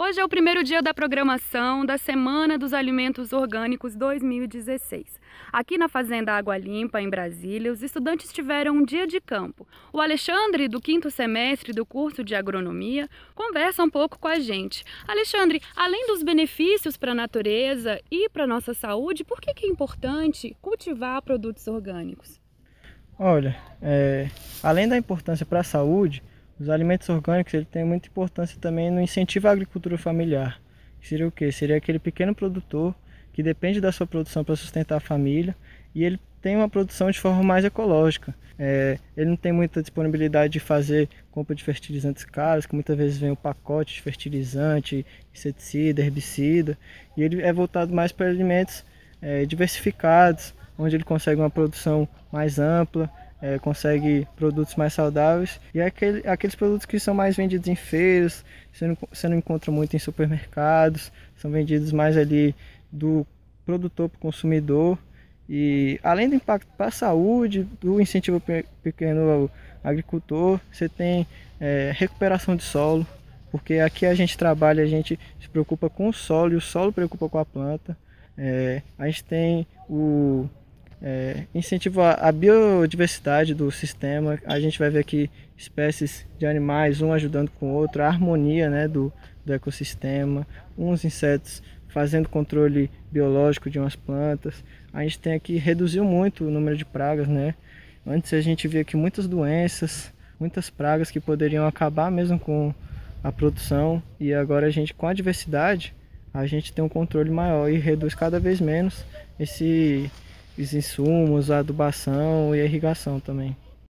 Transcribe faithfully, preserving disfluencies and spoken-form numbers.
Hoje é o primeiro dia da programação da Semana dos Alimentos Orgânicos dois mil e dezesseis. Aqui na Fazenda Água Limpa, em Brasília, os estudantes tiveram um dia de campo. O Alexandre, do quinto semestre do curso de Agronomia, conversa um pouco com a gente. Alexandre, além dos benefícios para a natureza e para a nossa saúde, por que que é importante cultivar produtos orgânicos? Olha, é, além da importância para a saúde, os alimentos orgânicos ele têm muita importância também no incentivo à agricultura familiar. Que seria o quê? Seria aquele pequeno produtor que depende da sua produção para sustentar a família e ele tem uma produção de forma mais ecológica. É, ele não tem muita disponibilidade de fazer compra de fertilizantes caros, que muitas vezes vem o pacote de fertilizante, inseticida, herbicida, e ele é voltado mais para alimentos é, diversificados, onde ele consegue uma produção mais ampla, é, consegue produtos mais saudáveis, e é aquele, aqueles produtos que são mais vendidos em feiras, você não, você não encontra muito em supermercados, são vendidos mais ali do produtor para o consumidor, e além do impacto para a saúde, do incentivo pequeno ao agricultor, você tem é, recuperação de solo, porque aqui a gente trabalha, a gente se preocupa com o solo e o solo preocupa com a planta. É, a gente tem o É, incentiva a biodiversidade do sistema. A gente vai ver aqui espécies de animais, um ajudando com o outro, a harmonia, né, do, do ecossistema, uns insetos fazendo controle biológico de umas plantas. A gente tem aqui, reduziu muito o número de pragas, né? Antes a gente via que muitas doenças, muitas pragas que poderiam acabar mesmo com a produção, e agora a gente, com a diversidade, a gente tem um controle maior e reduz cada vez menos esse os insumos, a adubação e a irrigação também.